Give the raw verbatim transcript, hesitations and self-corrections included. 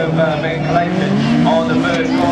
have uh, been collected on the first call.